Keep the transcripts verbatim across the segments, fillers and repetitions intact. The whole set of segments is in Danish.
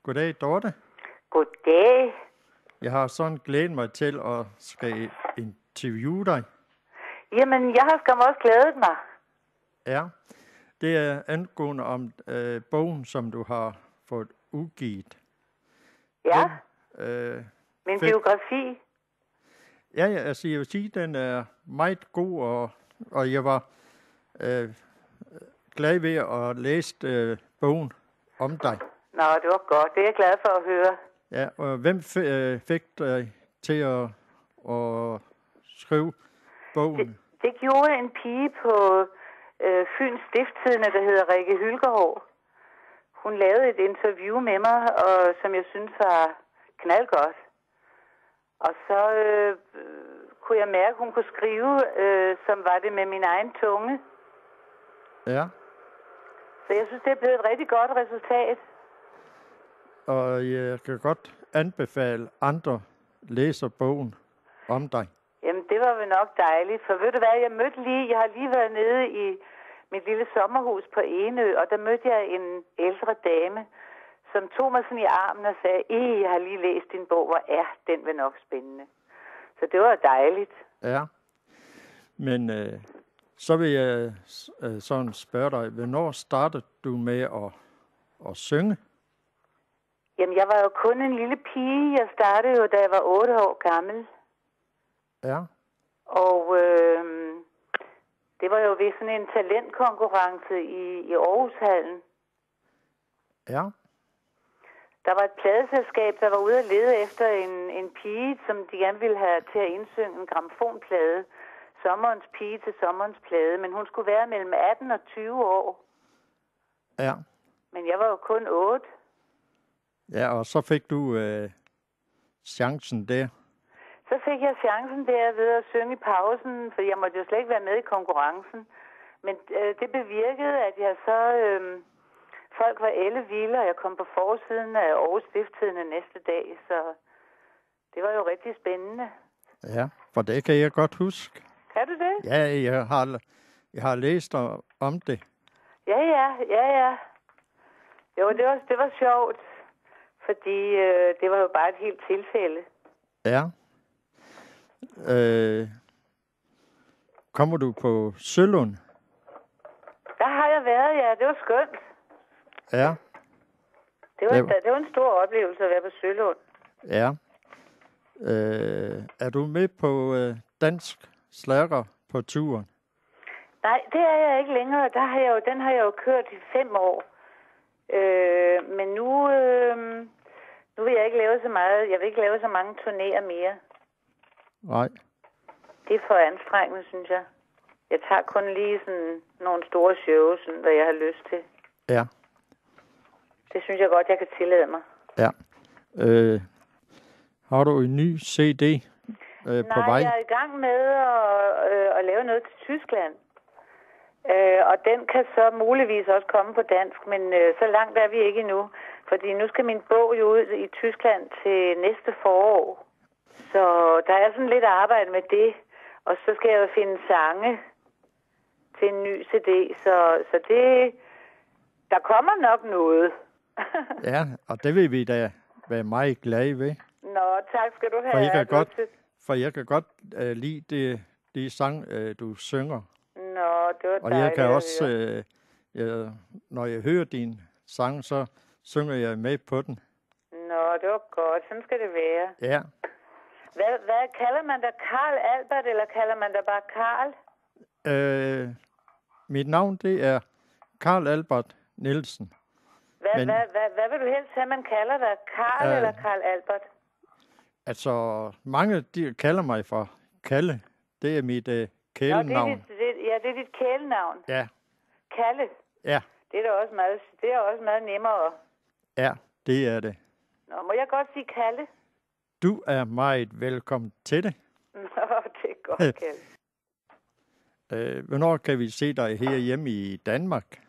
Goddag, Dorte. Goddag. Jeg har sådan glædet mig til at skal interviewe dig. Jamen, jeg har skam også glædet mig. Ja, det er angående om øh, bogen, som du har fået udgivet. Ja, Den, øh, min fik... biografi. Ja, ja, altså jeg vil sige, den er meget god, og, og jeg var øh, glad ved at læse øh, bogen om dig. Nå, det var godt. Det er jeg glad for at høre. Ja, og hvem f- øh, fik dig til at, at skrive bogen? Det, det gjorde en pige på øh, Fyns Stiftstidende, der hedder Rikke Hylkegaard. Hun lavede et interview med mig, og, som jeg synes var knaldgodt. Og så øh, kunne jeg mærke, at hun kunne skrive, øh, som var det med min egen tunge. Ja. Så jeg synes, det er blevet et rigtig godt resultat. Og jeg kan godt anbefale andre læser bogen om dig. Jamen, det var vel nok dejligt. For ved du hvad, jeg mødte lige, jeg har lige været nede i mit lille sommerhus på Enø, og der mødte jeg en ældre dame, som tog mig sådan i armen og sagde, Ej, jeg har lige læst din bog, hvor er den vel nok spændende. Så det var dejligt. Ja, men øh, så vil jeg øh, sådan spørge dig, hvornår startede du med at, at synge? Jamen, jeg var jo kun en lille pige. Jeg startede jo, da jeg var otte år gammel. Ja. Og øh, det var jo ved sådan en talentkonkurrence i, i Aarhushallen. Ja. Der var et pladeselskab, der var ude at lede efter en, en pige, som de gerne ville have til at indsynge en grammofonplade. Sommerens pige til sommerens plade. Men hun skulle være mellem atten og tyve år. Ja. Men jeg var jo kun otte. Ja, og så fik du øh, chancen der. Så fik jeg chancen der ved at synge i pausen, for jeg måtte jo slet ikke være med i konkurrencen. Men øh, det bevirkede, at jeg så... Øh, folk var ellevilde, og jeg kom på forsiden af Aarhus Stiftstidende næste dag, så det var jo rigtig spændende. Ja, for det kan jeg godt huske. Kan du det? Ja, jeg har, jeg har læst om det. Ja, ja, ja, ja. Jo, det var, det var sjovt, fordi øh, det var jo bare et helt tilfælde. Ja. Øh, kommer du på Sølund? Der har jeg været, ja. Det var skønt. Ja. Det var, det var... det var en stor oplevelse at være på Sølund. Ja. Øh, er du med på øh, dansk slager på turen? Nej, det er jeg ikke længere. Der har jeg jo, den har jeg jo kørt i fem år. Øh, men nu, øh, nu vil jeg ikke lave så meget. Jeg vil ikke lave så mange turnéer mere. Nej. Det er for anstrengende, synes jeg. Jeg tager kun lige sådan nogle store shows, sådan, hvad jeg har lyst til. Ja. Det synes jeg godt, jeg kan tillade mig. Ja. Øh, har du en ny C D øh, på Nej, vej? jeg er i gang med at, øh, at lave noget til Tyskland. Øh, og den kan så muligvis også komme på dansk, men øh, så langt er vi ikke endnu. Fordi nu skal min bog jo ud i Tyskland til næste forår. Så der er sådan lidt arbejde med det. Og så skal jeg jo finde sange til en ny C D. Så, så det... Der kommer nok noget. Ja, og det vil vi da være meget glade ved. Nå, tak skal du have. For jeg kan godt, for jeg kan godt uh, lide det, de sang, uh, du synger. Nå, det var og jeg kan også, uh, jeg, når jeg hører din sang, så synger jeg med på den. Nå, det var godt. Sådan skal det være. Ja. Hvad, hvad kalder man dig? Carl Albert, eller kalder man dig bare Carl? Uh, mit navn, det er Carl Albert Nielsen. Hvad, Men, hvad, hvad, hvad vil du helst have, man kalder dig? Carl øh, eller Carl Albert? Altså, mange de kalder mig for Kalle. Det er mit øh, kælenavn. Nå, det er dit, det, ja, det er dit kælenavn. Ja. Kalle? Ja. Det er da også meget, det er også meget nemmere. Ja, det er det. Nå, må jeg godt sige Kalle? Du er meget velkommen til det. Nå, det er godt, Kalle. øh, hvornår kan vi se dig herhjemme i Danmark?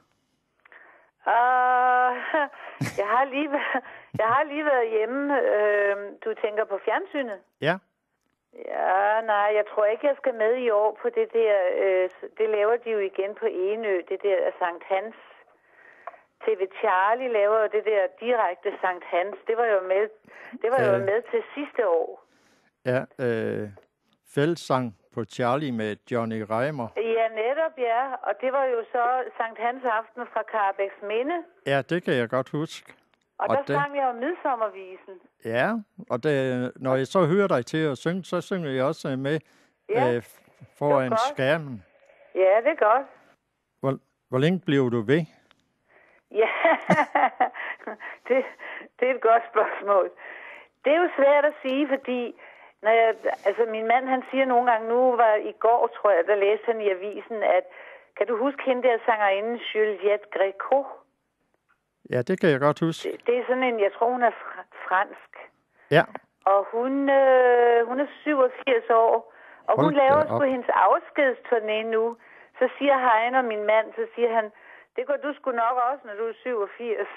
Uh, jeg, har lige været, jeg har lige været hjemme. Uh, du tænker på fjernsynet? Ja. Ja, nej, jeg tror ikke, jeg skal med i år på det der. Uh, det laver de jo igen på Enø, det der Sankt Hans T V Charlie laver jo det der direkte Sankt Hans. Det var jo med, det var jo Øh. med til sidste år. Ja, øh, fællessang på Charlie med Johnny Reimer. Ja, netop, ja. Og det var jo så Sankt Hans aften fra Karabæks Minde. Ja, det kan jeg godt huske. Og, Og der det- sang jeg jo Midsommervisen. Ja, og det, når jeg så hører dig til at synge, så synger jeg også med Ja, øh, foran godt. skærmen. Ja, det er godt. Hvor, hvor længe bliver du ved? Ja, det, det er et godt spørgsmål. Det er jo svært at sige, fordi når jeg, altså min mand han siger nogle gange, nu var i går, tror jeg, der læste han i avisen, at kan du huske hende der sangerinde Juliette Gréco? Ja, det kan jeg godt huske. Det, det er sådan en, jeg tror hun er fr- fransk. Ja, Og hun, øh, hun er syvogfirs år, og Hold hun da laver op. sgu hendes afskedsturné nu. Så siger Hein og min mand, så siger han, det går du sgu nok også, når du er syvogfirs.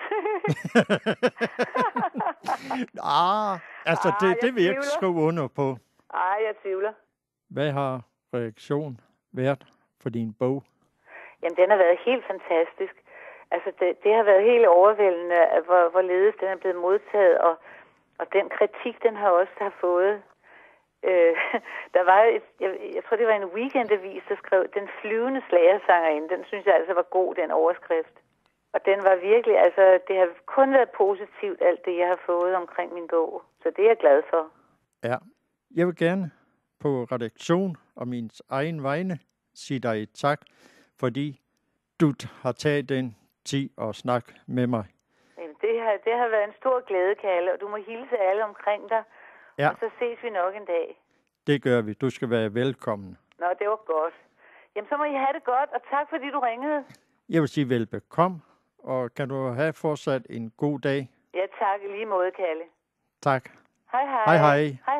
ah, altså Ah, det, jeg det vil jeg ikke tvivler. skrive under på. Ej, jeg tvivler. Hvad har reaktionen været for din bog? Jamen, den har været helt fantastisk. Altså, det, det har været helt overvældende, at hvor, hvorledes den er blevet modtaget, og, og den kritik, den har også har fået. Øh, der var et, jeg, jeg tror, det var en weekendavis, der skrev, den flyvende slagersangerinde, den synes jeg altså var god, den overskrift. Og den var virkelig, altså, det har kun været positivt, alt det, jeg har fået omkring min bog. Så det er jeg glad for. Ja, jeg vil gerne på redaktion og min egen vegne sige dig tak, fordi du har taget den tid at snakke med mig. Jamen, det, har, det har været en stor glæde, Kalle, og du må hilse alle omkring dig. Ja. Og så ses vi nok en dag. Det gør vi. Du skal være velkommen. Nå, det var godt. Jamen, så må I have det godt, og tak fordi du ringede. Jeg vil sige velbekomme, og kan du have fortsat en god dag. Ja, tak i lige måde, Kalle. Tak. Hej, hej. Hej, hej.